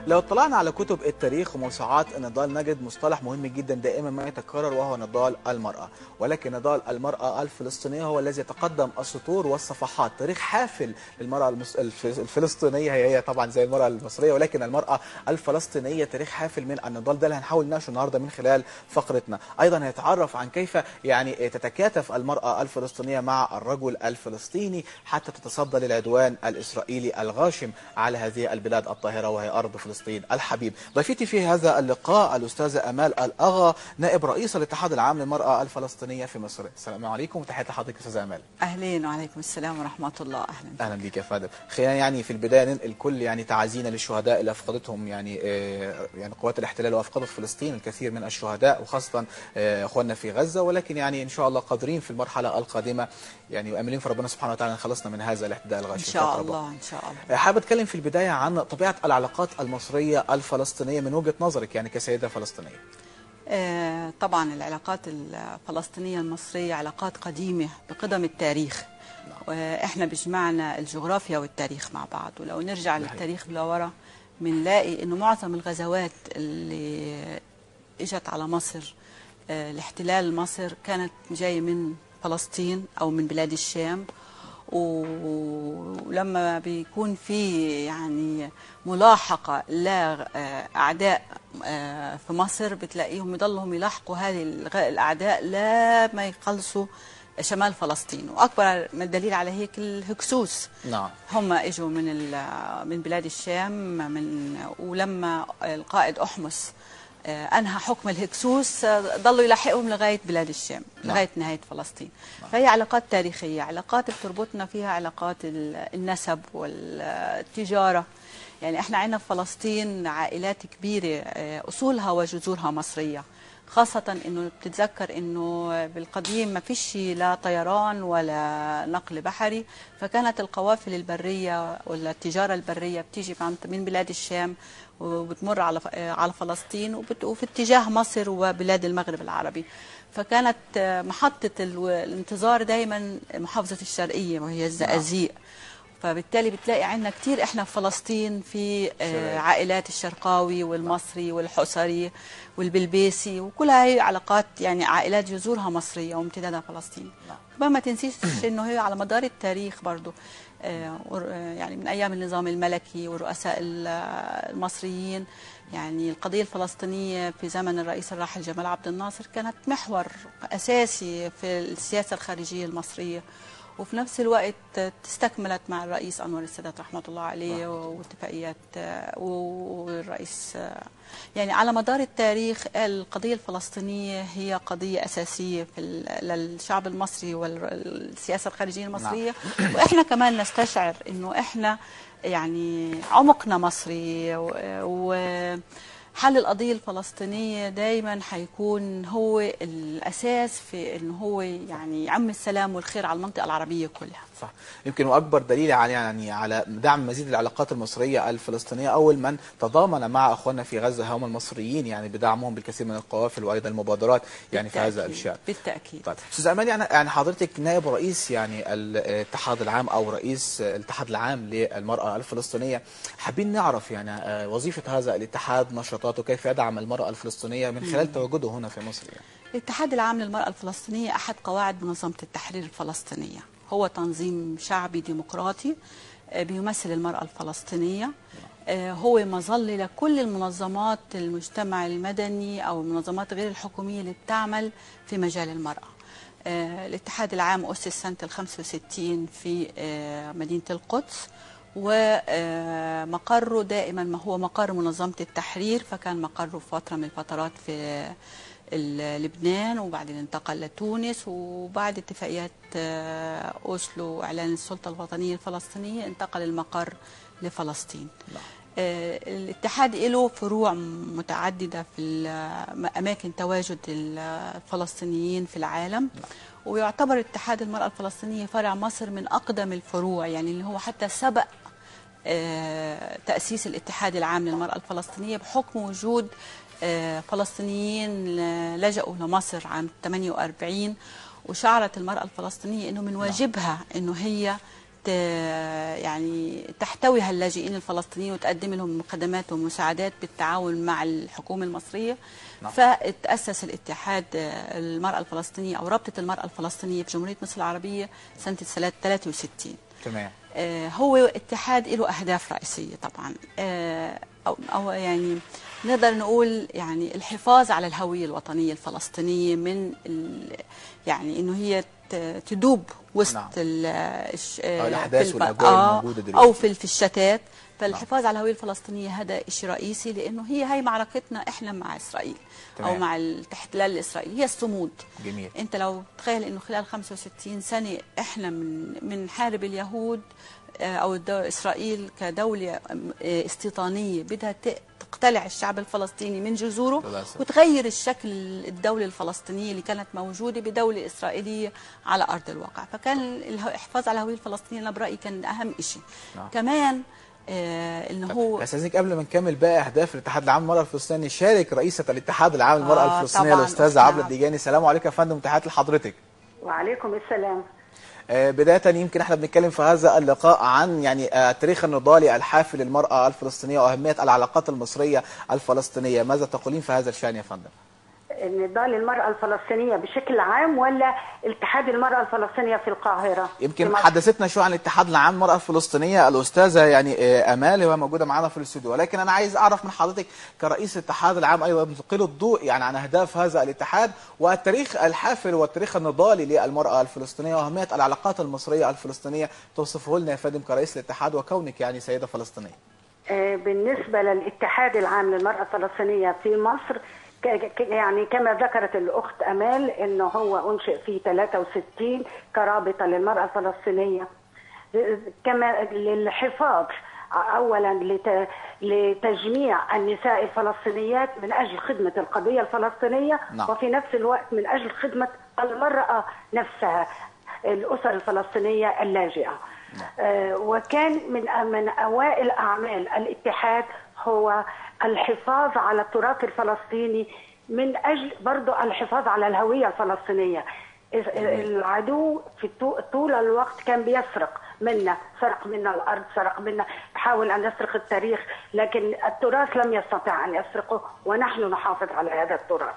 لو اطلعنا على كتب التاريخ وموسوعات النضال نجد مصطلح مهم جدا دائما ما يتكرر وهو نضال المرأة، ولكن نضال المرأة الفلسطينية هو الذي يتقدم السطور والصفحات. تاريخ حافل للمرأة الفلسطينية، هي طبعا زي المرأة المصرية، ولكن المرأة الفلسطينية تاريخ حافل من النضال. ده اللي هنحاول نناقشه النهارده من خلال فقرتنا. ايضا هنتعرف عن كيف تتكاتف المرأة الفلسطينية مع الرجل الفلسطيني حتى تتصدى للعدوان الإسرائيلي الغاشم على هذه البلاد الطاهرة وهي أرض فلسطين الحبيب. ضيفتي في هذا اللقاء الأستاذة أمال الأغا، نائب رئيس الاتحاد العام للمرأة الفلسطينية في مصر. السلام عليكم وتحية لحضرتك أستاذة أمال. أهلين وعليكم السلام ورحمة الله. أهلا بك يا فندم. خلينا في البداية ننقل كل تعازينا للشهداء اللي أفقدتهم قوات الاحتلال وأفقدت فلسطين الكثير من الشهداء، وخاصة أخواننا في غزة، ولكن إن شاء الله قادرين في المرحلة القادمة وأملين في ربنا سبحانه وتعالى نخلصنا من هذا الاعتداء الغاشم إن شاء الله. إن شاء الله. حابب أتكلم في البداية عن طبيعة العلاقات المصرية الفلسطينية من وجهة نظرك كسيدة فلسطينية. طبعا العلاقات الفلسطينية المصرية علاقات قديمة بقدم التاريخ. احنا بيجمعنا الجغرافيا والتاريخ مع بعض، ولو نرجع للتاريخ لورا بنلاقي انه معظم الغزوات اللي اجت على مصر، الاحتلال مصر، كانت جايه من فلسطين او من بلاد الشام. ولما بيكون في ملاحقه لاعداء في مصر بتلاقيهم يضلهم يلاحقوا هذه الاعداء لا ما يخلصوا شمال فلسطين. واكبر من الدليل على هيك الهكسوس. نعم. هم اجوا من بلاد الشام، ولما القائد احمس انهى حكم الهكسوس ضلوا يلاحقهم لغايه بلاد الشام. نعم. لغايه نهايه فلسطين. نعم. فهي علاقات تاريخيه، علاقات بتربطنا فيها علاقات النسب والتجاره. احنا عندنا في فلسطين عائلات كبيره اصولها وجذورها مصريه، خاصة انه بتتذكر انه بالقديم ما فيش لا طيران ولا نقل بحري، فكانت القوافل البرية ولا التجارة البرية بتيجي من بلاد الشام وبتمر على فلسطين وفي اتجاه مصر وبلاد المغرب العربي. فكانت محطة الانتظار دايما محافظة الشرقية وهي الزقازيق. فبالتالي بتلاقي عندنا كتير احنا في فلسطين في عائلات الشرقاوي والمصري والحسري والبلبيسي، وكلها هي علاقات عائلات جذورها مصريه وامتدادها فلسطين. ما تنسيش انه هي على مدار التاريخ برضه من ايام النظام الملكي والرؤساء المصريين، القضيه الفلسطينيه في زمن الرئيس الراحل جمال عبد الناصر كانت محور اساسي في السياسه الخارجيه المصريه، وفي نفس الوقت استكملت مع الرئيس أنور السادات رحمة الله عليه واتفاقيات والرئيس. على مدار التاريخ القضية الفلسطينية هي قضية أساسية للشعب المصري والسياسة الخارجية المصرية. وإحنا كمان نستشعر إنه إحنا عمقنا مصري، حل القضية الفلسطينية دايما حيكون هو الأساس في أنه هو يعم السلام والخير على المنطقة العربية كلها. صح. يمكن وأكبر دليل على دعم مزيد العلاقات المصرية الفلسطينية أول من تضامن مع أخواننا في غزة هم المصريين، بدعمهم بالكثير من القوافل وأيضا المبادرات في هذا الشأن. بالتأكيد. طيب أستاذ أمال، حضرتك نائب رئيس الاتحاد العام أو رئيس الاتحاد العام للمرأة الفلسطينية، حابين نعرف وظيفة هذا الاتحاد، نشاطاته، كيف يدعم المرأة الفلسطينية من خلال تواجده هنا في مصر. الاتحاد العام للمرأة الفلسطينية أحد قواعد منظمة التحرير الفلسطينية، هو تنظيم شعبي ديمقراطي بيمثل المرأة الفلسطينية. هو مظلة لكل المنظمات المجتمع المدني أو المنظمات غير الحكومية اللي بتعمل في مجال المرأة. الاتحاد العام أسس سنة 65 في مدينة القدس، ومقره دائما ما هو مقر منظمة التحرير، فكان مقره في فترة من الفترات في لبنان، وبعدين انتقل لتونس، وبعد اتفاقيات أوسلو وإعلان السلطة الوطنية الفلسطينية انتقل المقر لفلسطين. الاتحاد له فروع متعددة في أماكن تواجد الفلسطينيين في العالم، ويعتبر اتحاد المرأة الفلسطينية فرع مصر من أقدم الفروع، اللي هو حتى سبق تأسيس الاتحاد العام للمرأة الفلسطينية بحكم وجود فلسطينيين لجأوا لمصر عام 48، وشعرت المرأة الفلسطينية أنه من واجبها أنه هي يعني تحتوي هاللاجئين الفلسطينيين وتقدم لهم خدمات ومساعدات بالتعاون مع الحكومة المصرية. نعم. فتأسس الاتحاد المرأة الفلسطينية أو رابطة المرأة الفلسطينية في جمهورية مصر العربية سنة 63. تمام. هو اتحاد له أهداف رئيسية طبعا، أو يعني نقدر نقول يعني الحفاظ على الهوية الوطنية الفلسطينية من يعني إنه هي تدوب وسط نعم. الأحداث والأجواء الموجودة دلوقتي أو في الشتات. فالحفاظ على الهوية الفلسطينية هذا شيء رئيسي، لأنه هي معركتنا إحنا مع إسرائيل. تمام. أو مع الاحتلال الإسرائيلي، هي الصمود. جميل. أنت لو تخيل إنه خلال 65 سنة إحنا من حارب اليهود أو إسرائيل كدولة استيطانية بدها تقتلع الشعب الفلسطيني من جذوره وتغير الشكل الدولة الفلسطينية اللي كانت موجودة بدولة إسرائيلية على أرض الواقع. فكان الحفاظ على الهوية الفلسطينية أنا برأيي كان أهم شيء. نعم. كمان انه هو استاذنك قبل ما نكمل باقي اهداف الاتحاد العام للمراه الفلسطينيه، شارك رئيسه الاتحاد العام للمراه الفلسطينيه الاستاذه عبله الديجاني. السلام عليكم يا فندم، تحياتي لحضرتك. وعليكم السلام. بدايه يمكن احنا بنتكلم في هذا اللقاء عن يعني التاريخ النضالي الحافل للمراه الفلسطينيه واهميه العلاقات المصريه الفلسطينيه، ماذا تقولين في هذا الشان يا فندم؟ نضال المرأة الفلسطينية بشكل عام ولا اتحاد المرأة الفلسطينية في القاهرة؟ يمكن حدثتنا شو عن الاتحاد العام للمرأة الفلسطينية الأستاذة يعني أمال، وهي موجودة معنا في الاستوديو، ولكن أنا عايز أعرف من حضرتك كرئيس الاتحاد العام أيضا بتلقي الضوء يعني عن أهداف هذا الاتحاد والتاريخ الحافل والتاريخ النضالي للمرأة الفلسطينية وأهمية العلاقات المصرية الفلسطينية، توصفه لنا يا فندم كرئيس الاتحاد وكونك يعني سيدة فلسطينية. بالنسبة للاتحاد العام للمرأة الفلسطينية في مصر، يعني كما ذكرت الأخت أمال أنه هو أنشئ في 63 كرابطة للمرأة الفلسطينية، كما للحفاظ أولا لتجميع النساء الفلسطينيات من أجل خدمة القضية الفلسطينية. نعم. وفي نفس الوقت من أجل خدمة المرأة نفسها، الأسر الفلسطينية اللاجئة. نعم. وكان من أوائل أعمال الاتحاد هو الحفاظ على التراث الفلسطيني من أجل برضو الحفاظ على الهوية الفلسطينية. العدو في طول الوقت كان بيسرق منا، سرق منا الأرض، سرق منا، حاول أن يسرق التاريخ، لكن التراث لم يستطع أن يسرقه، ونحن نحافظ على هذا التراث.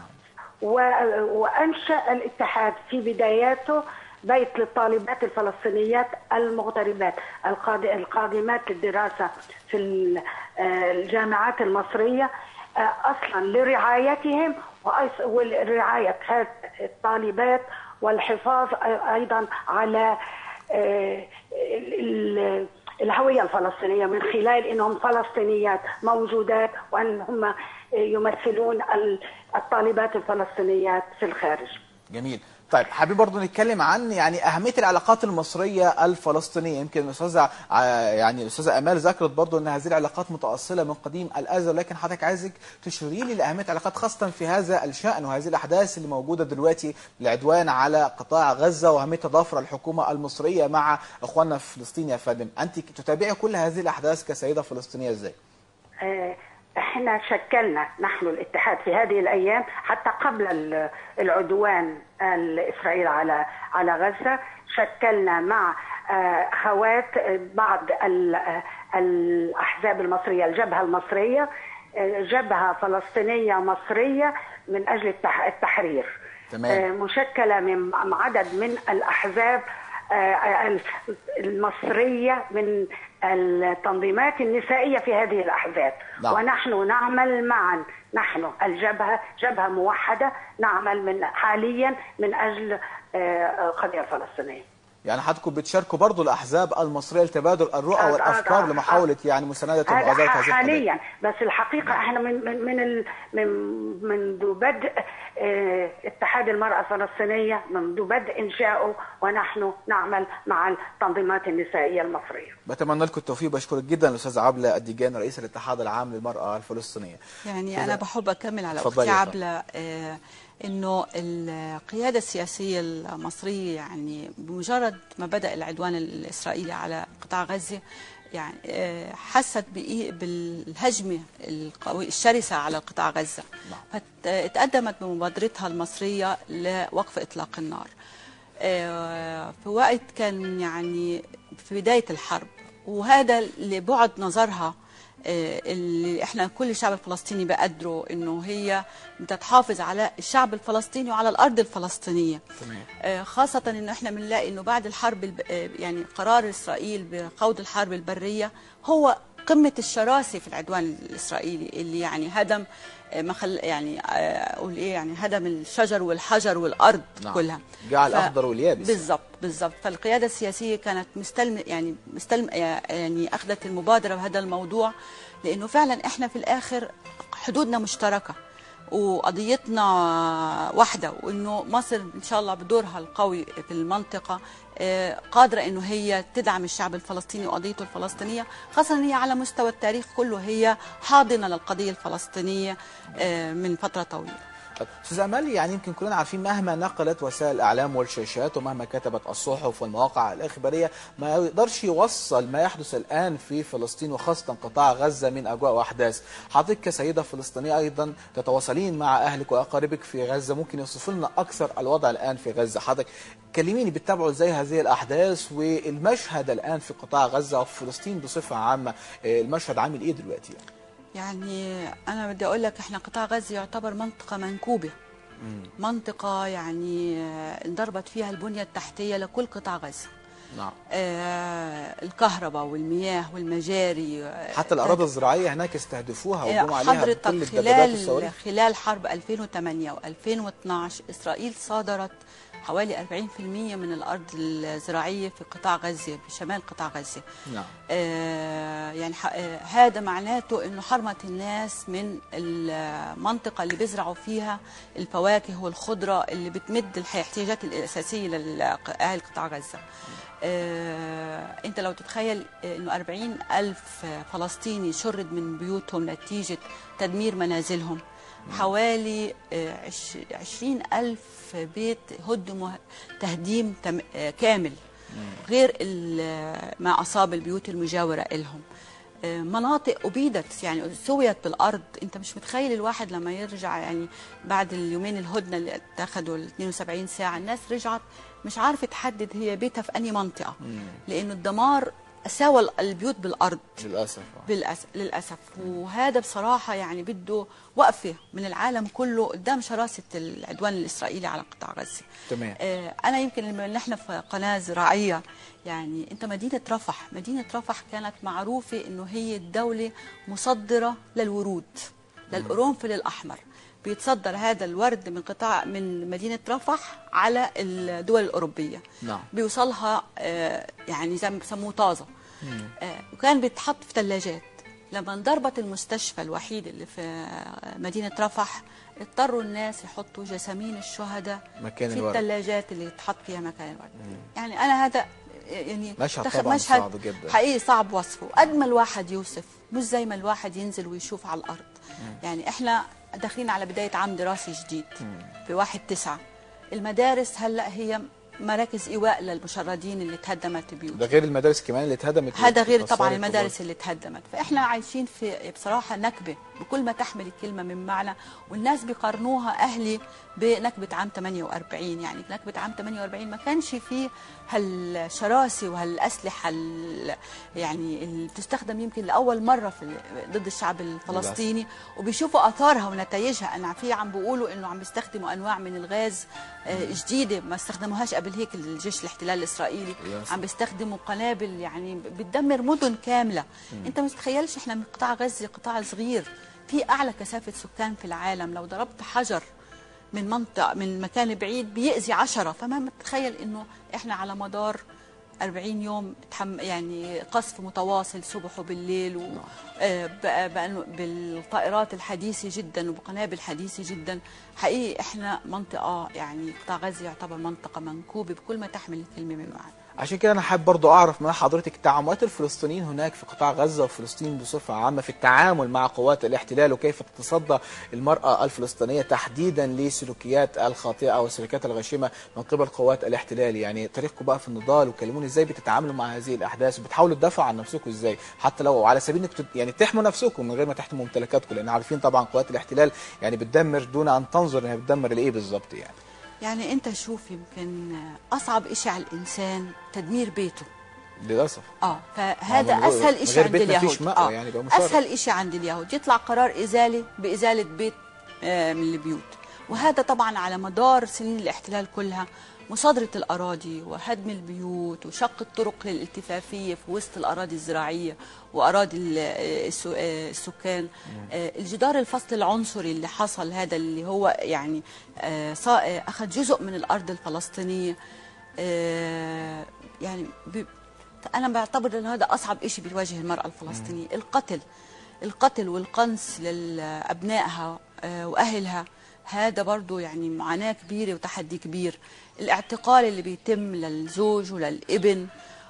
وأنشأ الاتحاد في بداياته بيت للطالبات الفلسطينيات المغتربات القادمات للدراسة في الجامعات المصرية، أصلا لرعايتهم ورعاية هذه الطالبات والحفاظ أيضا على الهوية الفلسطينية من خلال أنهم فلسطينيات موجودات وأن هم يمثلون الطالبات الفلسطينيات في الخارج. جميل. طيب حابين برضو نتكلم عن يعني أهمية العلاقات المصرية الفلسطينية. يمكن الأستاذة يعني الأستاذة أمال ذكرت برضو أن هذه العلاقات متأصلة من قديم الأزل، لكن حضرتك عايزك تشيري لي لأهمية العلاقات خاصة في هذا الشأن وهذه الأحداث اللي موجودة دلوقتي، العدوان على قطاع غزة وأهمية تضافر الحكومة المصرية مع إخواننا في فلسطين. يا فندم أنت تتابعي كل هذه الأحداث كسيدة فلسطينية إزاي؟ احنا شكلنا نحن الاتحاد في هذه الايام حتى قبل العدوان الاسرائيلي على غزه، شكلنا مع اخوات بعض الاحزاب المصريه، الجبهه المصريه، جبهه فلسطينيه مصريه من اجل التحرير. تمام. مشكله من عدد من الاحزاب المصريه من التنظيمات النسائية في هذه الأحزاب. نعم. ونحن نعمل معا، نحن الجبهة جبهة موحدة نعمل حاليا من أجل القضية الفلسطينية. يعني حضراتكم بتشاركوا برضو الأحزاب المصرية لتبادل الرؤى والأفكار لمحاولة يعني مساندة ومعالجة هذه القضية حاليا، بس الحقيقة احنا منذ بدء اتحاد المرأة الفلسطينية، منذ بدء إنشائه ونحن نعمل مع التنظيمات النسائية المصرية. بتمنى لكم التوفيق، بشكرك جدا الأستاذة عبلة الديجاني رئيس الاتحاد العام للمرأة الفلسطينية. يعني أنا بحب أكمل على أختي عبلة إنه القيادة السياسية المصرية يعني بمجرد ما بدأ العدوان الإسرائيلي على قطاع غزة يعني حست بالهجمة الشرسة على قطاع غزة. فتقدمت بمبادرتها المصرية لوقف إطلاق النار في وقت كان يعني في بداية الحرب، وهذا لبعد نظرها اللي احنا كل الشعب الفلسطيني بقدره انه هي بدها تحافظ على الشعب الفلسطيني وعلى الارض الفلسطينيه. تمام. خاصه انه احنا بنلاقي انه بعد الحرب يعني قرار اسرائيل بخوض الحرب البريه هو قمه الشراسه في العدوان الاسرائيلي اللي يعني هدم يعني اقول ايه يعني هدم الشجر والحجر والارض. نعم. كلها جعل الاخضر واليابس. بالضبط. فالقياده السياسيه كانت مستلم يعني اخذت المبادره بهذا الموضوع، لانه فعلا احنا في الاخر حدودنا مشتركه وقضيتنا واحده، وانه مصر ان شاء الله بدورها القوي في المنطقه قادره انه هي تدعم الشعب الفلسطيني وقضيته الفلسطينيه، خاصه ان هي على مستوى التاريخ كله هي حاضنه للقضيه الفلسطينيه من فتره طويله. استاذ امال، يعني يمكن كلنا عارفين مهما نقلت وسائل الاعلام والشاشات ومهما كتبت الصحف والمواقع الاخباريه ما يقدرش يوصل ما يحدث الان في فلسطين وخاصه قطاع غزه من اجواء واحداث. حضرتك كسيده فلسطينيه ايضا تتواصلين مع اهلك واقاربك في غزه، ممكن يوصفوا لنا اكثر الوضع الان في غزه. حضرتك كلميني، بتتابعوا ازاي هذه الاحداث والمشهد الان في قطاع غزه وفي فلسطين بصفه عامه؟ المشهد عامل ايه دلوقتي يعني أنا بدي أقول لك إحنا قطاع غزة يعتبر منطقة منكوبة. منطقة يعني انضربت فيها البنية التحتية لكل قطاع غزة. نعم. الكهرباء والمياه والمجاري، حتى الأراضي الزراعية هناك استهدفوها وقاموا عليها حضرتك كل الدبابات والصواريخ. خلال حرب 2008 و2012 إسرائيل صادرت حوالي 40% من الأرض الزراعية في قطاع غزة، في شمال قطاع غزة. نعم. يعني هذا معناته إنه حرمت الناس من المنطقة اللي بيزرعوا فيها الفواكه والخضرة اللي بتمد الاحتياجات الأساسية لأهل قطاع غزة. أنت لو تتخيل إنه 40,000 فلسطيني شرد من بيوتهم نتيجة تدمير منازلهم، حوالي 20,000 بيت هدموا تهديم كامل، غير ما أصاب البيوت المجاورة لهم. مناطق أبيدت يعني سويت بالأرض. أنت مش متخيل الواحد لما يرجع يعني بعد اليومين الهدنة اللي اتخذوا 72 ساعة الناس رجعت مش عارفة تحدد هي بيتها في أي منطقة، لأنه الدمار ساوى البيوت بالأرض للأسف. وهذا بصراحة يعني بده وقفة من العالم كله قدام شراسة العدوان الإسرائيلي على قطاع غزة. تمام. أنا يمكن لما نحن في قناة زراعية، يعني أنت مدينة رفح كانت معروفة إنه هي الدولة مصدرة للورود، للقرنفل الأحمر. بيتصدر هذا الورد من مدينة رفح على الدول الأوروبية. نعم. بيوصلها يعني زي ما بسموه طازة. وكان بيتحط في ثلاجات. لما انضربت المستشفى الوحيد اللي في مدينة رفح اضطروا الناس يحطوا جسامين الشهداء في الثلاجات اللي يتحط فيها مكان الورد. يعني أنا هذا يعني مشهد صعب جدا، حقيقي صعب وصفه. قد ما الواحد يوصف مش زي ما الواحد ينزل ويشوف على الأرض. يعني احنا داخلين على بداية عام دراسي جديد في 1/9. المدارس هلأ هي مراكز إيواء للمشردين اللي تهدمت بيوت. ده غير المدارس كمان اللي اتهدمت. هذا غير طبعا المدارس اللي اتهدمت. فإحنا عايشين في بصراحة نكبة بكل ما تحمل الكلمة من معنى، والناس بيقارنوها أهلي بنكبة عام 48. يعني نكبة عام 48 ما كانش فيه هالشراسة وهالأسلحة يعني اللي بتستخدم يمكن لأول مرة ضد الشعب الفلسطيني، وبيشوفوا آثارها ونتائجها. أنا في عم بيقولوا إنه عم بيستخدموا أنواع من الغاز جديدة ما استخدموهاش قبل هيك الجيش الاحتلال الإسرائيلي. عم بيستخدموا قنابل يعني بتدمر مدن كاملة. أنت ما تتخيلش إحنا من قطاع غزة قطاع صغير في أعلى كثافة سكان في العالم. لو ضربت حجر من منطقة من مكان بعيد بيأذي 10. فما متخيل إنه إحنا على مدار 40 يوم يعني قصف متواصل صبح وبالليل بالطائرات الحديثة جدا وبقنابل حديثة جدا. حقيقي إحنا منطقة يعني قطاع غزة يعتبر منطقة منكوبة بكل ما تحمل الكلمة من معنى. عشان كده انا حابب برضو اعرف من حضرتك تعاملات الفلسطينيين هناك في قطاع غزه وفلسطين بصفه عامه في التعامل مع قوات الاحتلال، وكيف تتصدى المراه الفلسطينيه تحديدا لسلوكيات الخاطئه او السلوكيات الغاشمه من قبل قوات الاحتلال. يعني تاريخكم بقى في النضال، وكلموني ازاي بتتعاملوا مع هذه الاحداث وبتحاولوا تدافعوا عن نفسكم ازاي، حتى لو على سبيل انكم يعني تحموا نفسكم من غير ما تحموا ممتلكاتكم، لان عارفين طبعا قوات الاحتلال يعني بتدمر دون ان تنظر انها بتدمر لايه بالظبط. يعني انت شوف، يمكن اصعب شيء على الانسان تدمير بيته، للاسف. فهذا اسهل شيء عند اليهود. يعني اسهل شيء عند اليهود يطلع قرار بازاله بيت من البيوت. وهذا طبعا على مدار سنين الاحتلال كلها مصادرة الأراضي وهدم البيوت وشق الطرق للالتفافية في وسط الأراضي الزراعية وأراضي السكان. الجدار الفصل العنصري اللي حصل هذا اللي هو يعني أخذ جزء من الأرض الفلسطينية. يعني أنا بعتبر أن هذا أصعب شيء بيواجه المرأة الفلسطينية. القتل والقنص لأبنائها وأهلها، هذا برضو يعني معاناة كبيرة وتحدي كبير. الاعتقال اللي بيتم للزوج وللابن.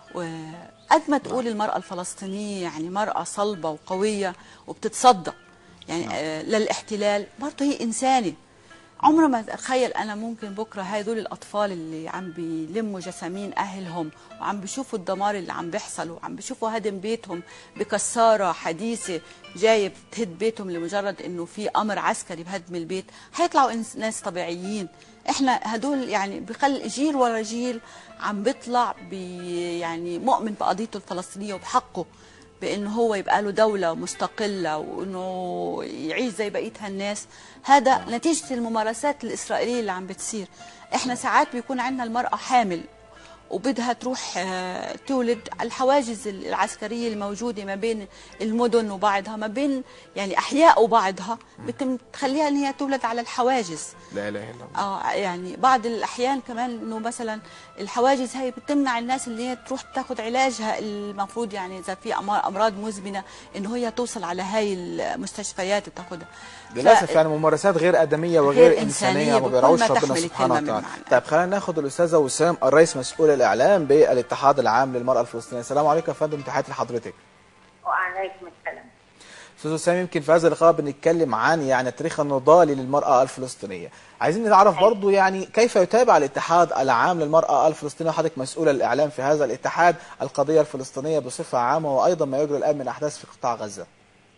وقد ما تقول المرأة الفلسطينية يعني مرأة صلبة وقوية وبتتصدى يعني للاحتلال، برضو هي إنسانة. عمره ما اتخيل انا ممكن بكره هدول الاطفال اللي عم بيلموا جسامين اهلهم وعم بيشوفوا الدمار اللي عم بيحصل وعم بيشوفوا هدم بيتهم بكساره حديثه جايه بتهد بيتهم لمجرد انه في امر عسكري بهدم البيت، هيطلعوا ناس طبيعيين. احنا هدول يعني بخل جيل ورا جيل عم بيطلع يعني مؤمن بقضيته الفلسطينيه وبحقه بانه هو يبقى له دوله مستقله وانه يعيش زي بقيه الناس. هذا نتيجه الممارسات الاسرائيليه اللي عم بتصير. احنا ساعات بيكون عندنا المراه حامل وبدها تروح تولد، الحواجز العسكريه الموجوده ما بين المدن وبعضها، ما بين يعني احياء وبعضها، بتم تخليها ان هي تولد على الحواجز. لا اله الا الله. يعني بعض الاحيان كمان انه مثلا الحواجز هي بتمنع الناس اللي هي تروح تاخذ علاجها المفروض، يعني اذا في امراض مزمنه انه هي توصل على هاي المستشفيات وتاخذها. للاسف يعني ممارسات غير ادميه وغير انسانيه ما بيراعوش ربنا سبحانه وتعالى. طيب خلينا ناخذ الاستاذه وسام الرئيس مسؤول الاعلام بالاتحاد العام للمراه الفلسطينيه. السلام عليكم يا فندم، تحياتي لحضرتك. وعليكم السلام. استاذ وسام، يمكن في هذا اللقاء بنتكلم عن يعني التاريخ النضالي للمراه الفلسطينيه. عايزين نعرف برضو يعني كيف يتابع الاتحاد العام للمراه الفلسطينيه، وحضرتك مسؤول الاعلام في هذا الاتحاد، القضيه الفلسطينيه بصفه عامه وايضا ما يجري الان من احداث في قطاع غزه.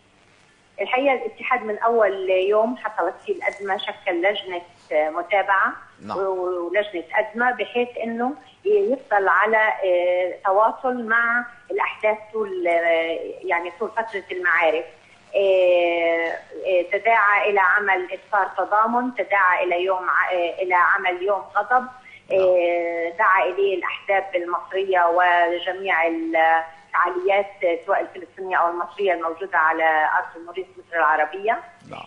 الحقيقه الاتحاد من اول يوم حصلت فيه الازمه شكل لجنه متابعه. نعم. ولجنه ازمه بحيث انه يفضل على تواصل مع الاحداث طول يعني طول فتره المعارك. تداعى الى عمل اصرار تضامن، تداعى الى عمل يوم غضب. دعا اليه الاحزاب المصريه وجميع الفعاليات سواء الفلسطينيه او المصريه الموجوده على ارض جمهوريه مصر العربيه.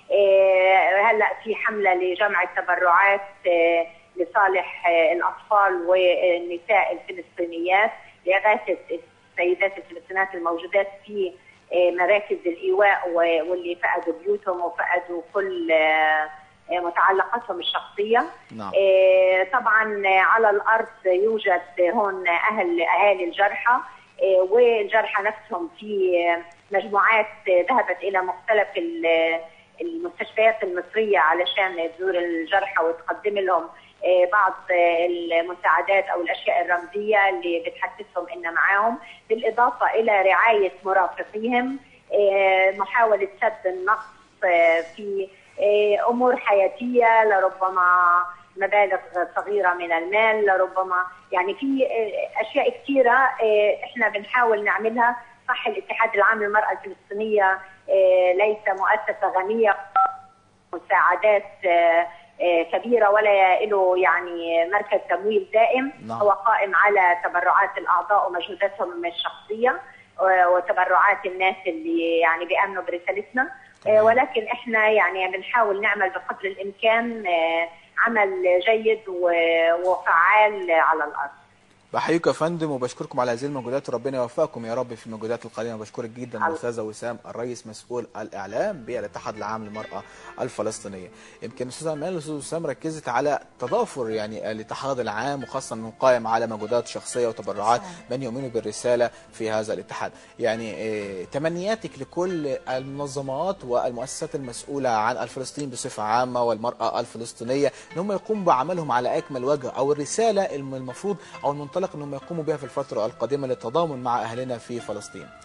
هلا في حمله لجمع التبرعات لصالح الاطفال والنساء الفلسطينيات لاغاثه السيدات الفلسطينيات الموجودات في مراكز الايواء واللي فقدوا بيوتهم وفقدوا كل متعلقاتهم الشخصيه. نعم. طبعا على الارض يوجد هون اهالي الجرحى، والجرحى نفسهم في مجموعات ذهبت الى مختلف المستشفيات المصريه علشان تزور الجرحى وتقدم لهم بعض المساعدات او الاشياء الرمزيه اللي بتحسسهم ان معاهم، بالاضافه الى رعايه مرافقيهم، محاوله سد النقص في امور حياتيه، لربما مبالغ صغيره من المال، لربما يعني في اشياء كثيره احنا بنحاول نعملها. صح الاتحاد العام للمراه الفلسطينيه ليس مؤسسه غنيه مساعدات كبيرة ولا له يعني مركز تمويل دائم. نعم. هو قائم على تبرعات الأعضاء ومجهوداتهم الشخصية وتبرعات الناس اللي يعني بيأمنوا برسالتنا. ولكن احنا يعني بنحاول نعمل بقدر الإمكان عمل جيد وفعال على الأرض. بحييكم يا فندم وبشكركم على هذه المجهودات، وربنا يوفقكم يا رب في المجهودات القادمه. بشكرك جدا الاستاذه وسام الرئيس مسؤول الاعلام بالاتحاد العام للمراه الفلسطينيه. يمكن الاستاذه امال الاستاذه وسام ركزت على تضافر يعني الاتحاد العام، وخاصه انه قائم على مجهودات شخصيه وتبرعات من يؤمنوا بالرساله في هذا الاتحاد. يعني تمنياتك لكل المنظمات والمؤسسات المسؤوله عن الفلسطينيين بصفه عامه والمراه الفلسطينيه ان هم يقوموا بعملهم على اكمل وجه، او الرساله المفروض او المنطلق انهم يقوموا بها في الفتره القادمه للتضامن مع اهلنا في فلسطين.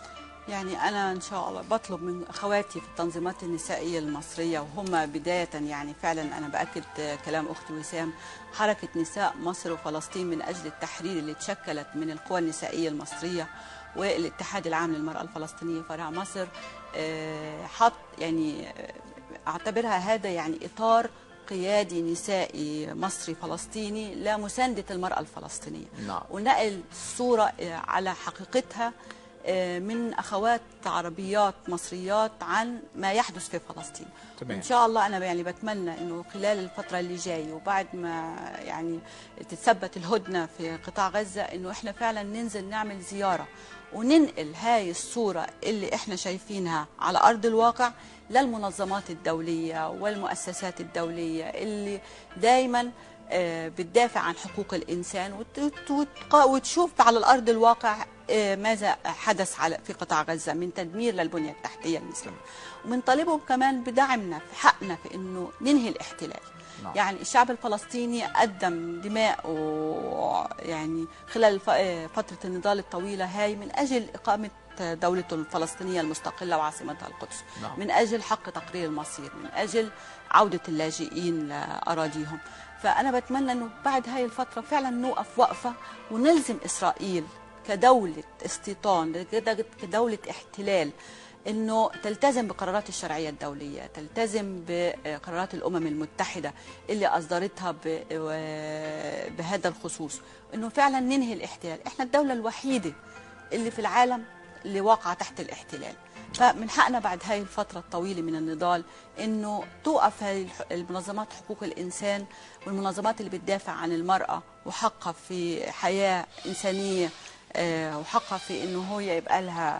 يعني أنا إن شاء الله بطلب من أخواتي في التنظيمات النسائية المصرية، وهم بداية يعني فعلا أنا بأكد كلام أختي وسام، حركة نساء مصر وفلسطين من أجل التحرير اللي تشكلت من القوى النسائية المصرية والاتحاد العام للمرأة الفلسطينية فرع مصر، حط يعني أعتبرها هذا يعني إطار قيادي نسائي مصري فلسطيني لمساندة المرأة الفلسطينية. نعم. ونقل الصورة على حقيقتها من أخوات عربيات مصريات عن ما يحدث في فلسطين. تمام. إن شاء الله أنا يعني بتمنى إنه خلال الفترة اللي جاية وبعد ما يعني تتثبت الهدنة في قطاع غزة، إنه إحنا فعلا ننزل نعمل زيارة وننقل هاي الصورة اللي إحنا شايفينها على أرض الواقع للمنظمات الدولية والمؤسسات الدولية اللي دايما بتدافع عن حقوق الإنسان، وتشوف على الأرض الواقع ماذا حدث في قطاع غزة من تدمير للبنية التحتية الإسلامية. وبنطالبهم كمان بدعمنا في حقنا في إنه ننهي الاحتلال. نعم. يعني الشعب الفلسطيني قدم دماءه يعني خلال فترة النضال الطويلة هاي من أجل إقامة دولته الفلسطينية المستقلة وعاصمتها القدس. نعم. من أجل حق تقرير المصير، من أجل عودة اللاجئين لأراضيهم. فأنا بتمنى أنه بعد هاي الفترة فعلا نوقف وقفة ونلزم إسرائيل كدولة استيطان، كدولة احتلال، أنه تلتزم بقرارات الشرعية الدولية، تلتزم بقرارات الأمم المتحدة اللي أصدرتها بهذا الخصوص، أنه فعلا ننهي الاحتلال. إحنا الدولة الوحيدة اللي في العالم اللي واقعة تحت الاحتلال، فمن حقنا بعد هاي الفترة الطويلة من النضال انه توقف هاي المنظمات حقوق الانسان والمنظمات اللي بتدافع عن المرأة وحقها في حياة انسانية، وحقها في انه هو يبقى لها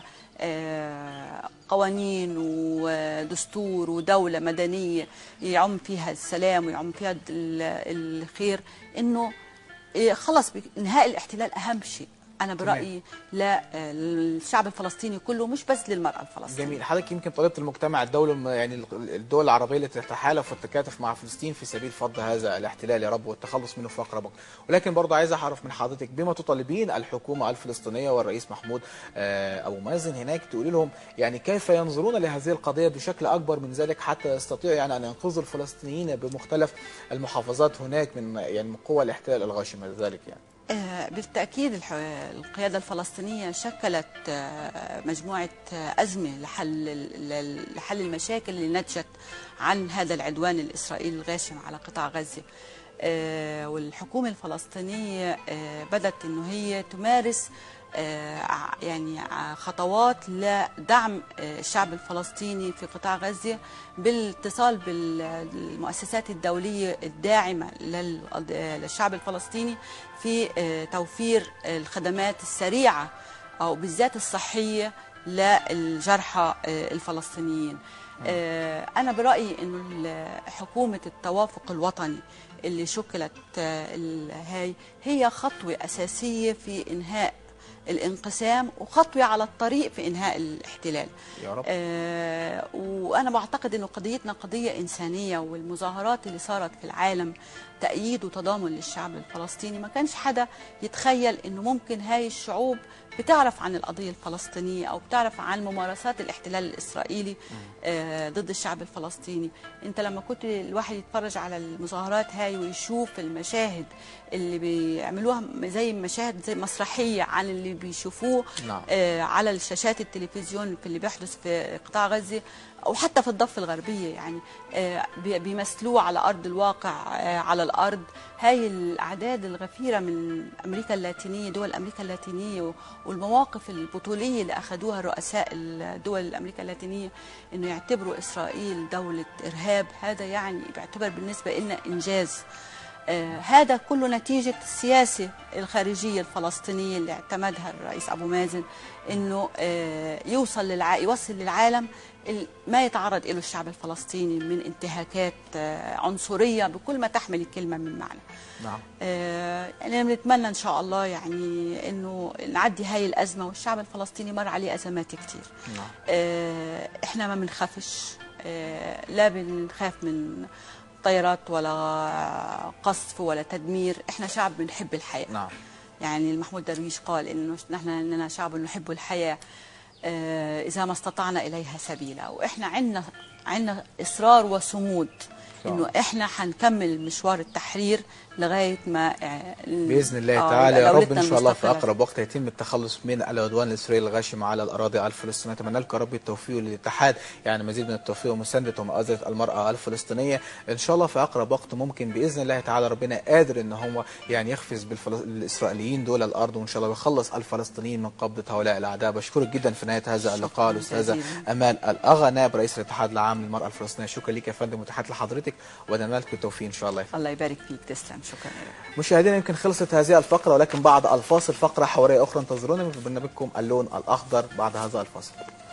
قوانين ودستور ودولة مدنية يعم فيها السلام ويعم فيها الخير، انه خلص انهاء الاحتلال اهم شيء. أنا برأيي للشعب الفلسطيني كله، مش بس للمرأة الفلسطينية. جميل. حضرتك يمكن طالبت المجتمع الدولي، يعني الدول العربية اللي تتحالف وتتكاتف مع فلسطين في سبيل فض هذا الاحتلال يا رب والتخلص منه في أقرب وقت. ولكن برضه عايز أعرف من حضرتك بما تطالبين الحكومة الفلسطينية والرئيس محمود أبو مازن هناك، تقولي لهم يعني كيف ينظرون لهذه القضية بشكل أكبر من ذلك حتى يستطيعوا يعني أن ينقذوا الفلسطينيين بمختلف المحافظات هناك من قوى الاحتلال الغاشمة ذلك يعني. بالتأكيد القيادة الفلسطينية شكلت مجموعة أزمة لحل المشاكل اللي نتجت عن هذا العدوان الإسرائيلي الغاشم على قطاع غزة. والحكومة الفلسطينية بدأت أنه هي تمارس يعني خطوات لدعم الشعب الفلسطيني في قطاع غزة بالاتصال بالمؤسسات الدولية الداعمة للشعب الفلسطيني في توفير الخدمات السريعة أو بالذات الصحية للجرحى الفلسطينيين. أنا برأيي أنه حكومة التوافق الوطني اللي شكلت هي خطوة أساسية في إنهاء الانقسام وخطوة على الطريق في إنهاء الاحتلال يا رب. وأنا بعتقد أنه قضيتنا قضية إنسانية، والمظاهرات اللي صارت في العالم تأييد وتضامن للشعب الفلسطيني، ما كانش حدا يتخيل أنه ممكن هاي الشعوب بتعرف عن القضية الفلسطينية أو بتعرف عن ممارسات الاحتلال الإسرائيلي ضد الشعب الفلسطيني. أنت لما كنت الواحد يتفرج على المظاهرات هاي ويشوف المشاهد اللي بيعملوها زي مشاهد زي مسرحية عن اللي بيشوفوه نعم. على الشاشات التلفزيون في اللي بيحدث في قطاع غزة أو حتى في الضفة الغربية، يعني بيمثلوه على أرض الواقع على الأرض. هاي الأعداد الغفيرة من أمريكا اللاتينية، دول أمريكا اللاتينية، والمواقف البطولية اللي أخذوها رؤساء الدول الأمريكا اللاتينية إنه يعتبروا إسرائيل دولة إرهاب، هذا يعني بيعتبر بالنسبة لنا إنجاز. هذا كله نتيجة السياسة الخارجية الفلسطينية اللي اعتمدها الرئيس أبو مازن، إنه يوصل للعالم ما يتعرض له الشعب الفلسطيني من انتهاكات عنصرية بكل ما تحمل الكلمة من معنى. نعم. يعني بنتمنى إن شاء الله يعني إنه نعدي هاي الأزمة، والشعب الفلسطيني مر عليه أزمات كتير. نعم. إحنا ما بنخافش، لا بنخاف من طيارات ولا قصف ولا تدمير، احنا شعب بنحب الحياه. نعم. يعني المحمود درويش قال انه نحن اننا شعب نحب الحياه. إذا ما استطعنا إليها سبيلا. وإحنا عندنا إصرار وصمود إنه إحنا حنكمل مشوار التحرير لغاية ما بإذن الله تعالى. يا رب إن شاء الله في أقرب وقت يتم التخلص من العدوان الإسرائيلي الغاشم على الأراضي الفلسطينية. أتمنى لكم يا رب التوفيق والاتحاد، يعني مزيد من التوفيق ومساندة ومؤازرة المرأة الفلسطينية إن شاء الله في أقرب وقت ممكن بإذن الله تعالى. ربنا قادر إن هو يعني يخفز بالإسرائيليين دول الأرض، وإن شاء الله يخلص الفلسطينيين من قبضة هؤلاء الأعداء. بشكرك جدا في نهاية هذا اللقاء الأستاذة أمال الأغا نائب رئيس الاتحاد العام للمرأة الفلسطينية. شكرا لك يا فندم وتحياتي لحضرتك، وأتمنى لكم التوفيق إن شاء الله. الله يبارك فيك، تسلم، شكرا لك. مشاهدينا يمكن خلصت هذه الفقرة، ولكن بعد الفاصل فقرة حوارية أخرى انتظرونا من برنامجكم اللون الأخضر بعد هذا الفاصل.